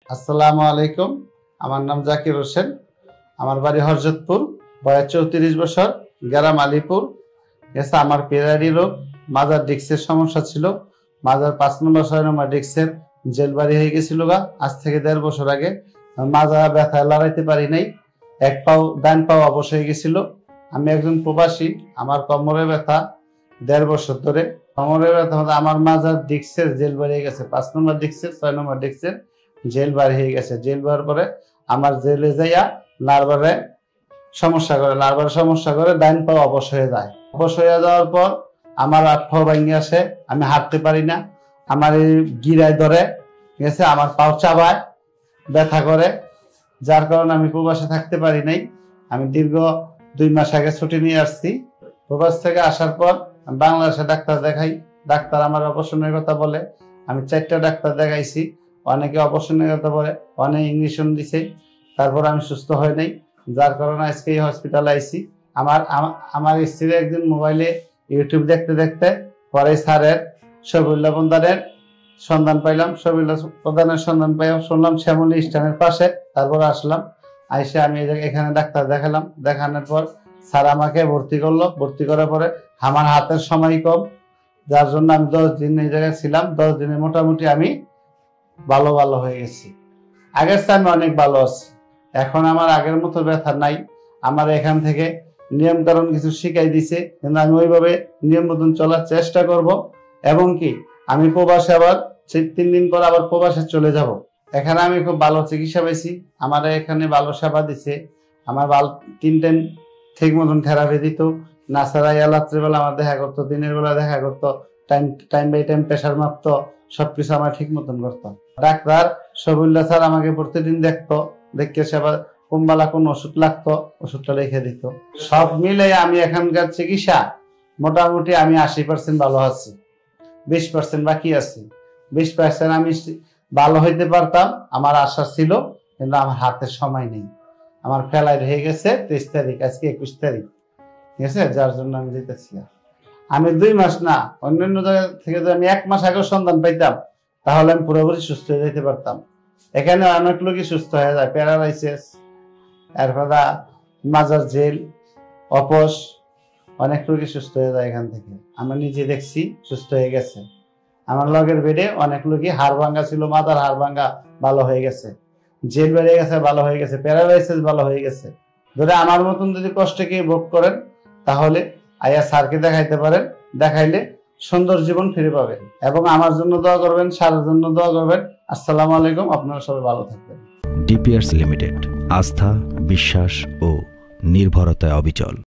আসসালামু আলাইকুম। আমার নাম জাকির হোসেন। আমার বাড়ি হরজতপুর। বয়স 34 বছর। গ্রাম আলীপুর। গেছে আমার পেরারি রোগ, মাজার ডিস্কের সমস্যা ছিল। মাজার 5 নম্বর 6 নম্বর ডিস্কের জেলবাড়ি হয়ে গেছিল গা আজ থেকে 1.5 বছর আগে। মাজা ব্যথায় লড়াইতে পারি নাই। এক পাও ডান পাও অবশ হয়ে গেছিল। আমি একজন প্রবাসী। আমার কোমরে ব্যথা 1.5 বছর ধরে। কোমরে ব্যথা আমার মাজার ডিস্কের জেল বাড়িয়ে গেছে। 5 নম্বর ডিস্কের 6 নম্বর ডিস্কের জেল বার হয়ে গেছে। জেল বার পরে আমার জেলে যাইয়া লারবারে সমস্যা করে ডাইন পাও অবশ হয়ে যায়। অবশ হয়ে যাওয়ার পর আমার হাত পাও ভেঙে আসে। আমি হাঁটতে পারি না। আমার এই গিরায় ধরে গেছে, আমার পাও চাবায়, ব্যথা করে, যার কারণে আমি প্রবাসে থাকতে পারি নাই। আমি দীর্ঘ 2 মাস আগে ছুটি নিয়ে আসছি। প্রবাস থেকে আসার পর বাংলাদেশে ডাক্তার দেখাই। ডাক্তার আমার অপারেশনের কথা বলে। আমি 4টা ডাক্তার দেখাইছি। অনেকে অপারেশনের কথা বলে, অনেক ইঞ্জেকশন দিছে। তারপর আমি সুস্থ হয় নাই, যার কারণে আজকে এই হসপিটালে আইছি। আমার স্ত্রী একদিন মোবাইলে ইউটিউব দেখতে দেখতে পরে স্যারের শফিউল্লাহ প্রধানের সন্ধান পাইলাম। শফিউল্লাহ প্রধানের সন্ধান পাইলাম, শুনলাম শ্যামলী স্ট্যান্ডের পাশে। তারপর আসলাম, আইসে আমি এখানে ডাক্তার দেখালাম। দেখানোর পর স্যার আমাকে ভর্তি করলো। ভর্তি করার পরে আমার হাতের সময় কম, যার জন্য আমি 10 দিন এই জায়গায় ছিলাম। 10 দিনে মোটামুটি আমি ভালো হয়ে গেছি। আগের চেয়ে আমি অনেক ভালো আছি। এখন আমার আগের মতো ব্যথা নাই। আমার এখান থেকে নিয়ম কারণ কিছু শিখাই দিছে, কিন্তু আমি ওইভাবে নিয়ম মতন চলার চেষ্টা করব। এবং কি আমি প্রবাসে আবার 3 দিন পর আবার প্রবাসে চলে যাব। এখানে আমি খুব ভালো চিকিৎসা পাইছি। আমার এখানে ভালো সেবা দিছে। আমার ভালো 3 টাইম ঠিক মতন থেরাপি দিত। নাসারা রাত্রেবেলা আমার দেখা করতো, দিনের বেলা দেখা করতো, টাইম বাই টাইম প্রেশার মাপতো, সবকিছু আমার ঠিক মতন করতো। ডাক্তার শফিউল্লাহ স্যার আমাকে প্রতিদিন দেখতো, দেখে সেবা কোনবেলা কোন ওষুধ লাগতো ওষুধটা লিখে দিত। সব মিলে আমি এখানকার চিকিৎসা মোটামুটি আমি 80% ভালো আছি। 20% বাকি আছে। 20% আমি ভালো হইতে পারতাম, আমার আশা ছিল, কিন্তু আমার হাতে সময় নেই। আমার ফেলায় হয়ে গেছে 23 তারিখ, আজকে 21 তারিখ, ঠিক আছে? যার জন্য আমি যেতেছি। আমি 2 মাস না, অন্যান্য জায়গা থেকে যদি আমি 1 মাস আগেও সন্ধান পাইতাম, তাহলে আমি পুরোপুরি সুস্থ হয়ে যেতে পারতাম। এখানে অনেক লোকই সুস্থ হয়ে যায়। প্যারালাইসিস, এরপরে মাজার জেল, অপস, অনেক লোকই সুস্থ হয়ে যায় এখান থেকে। আমি নিজে দেখছি, সুস্থ হয়ে গেছে। আমার লগের বেডে অনেক লোকই হাড় ভাঙ্গা ছিল, মাথার হাড় ভাঙ্গা ভালো হয়ে গেছে, জেল বেড়ে গেছে ভালো হয়ে গেছে, প্যারালাইসিস ভালো হয়ে গেছে। ধরে আমার মতন যদি কষ্টকে ভোগ করেন, তাহলে আয়া স্যারকে দেখাইতে পারেন। দেখাইলে সুন্দর জীবন ফিরে পাবেন। এবং আমার জন্য দোয়া করবেন, স্যারের জন্য দোয়া করবেন। আসসালামু আলাইকুম। আপনারা সবাই ভালো থাকবেন। ডিপিআরস লিমিটেড, আস্থা, বিশ্বাস ও নির্ভরতায় অবিচল।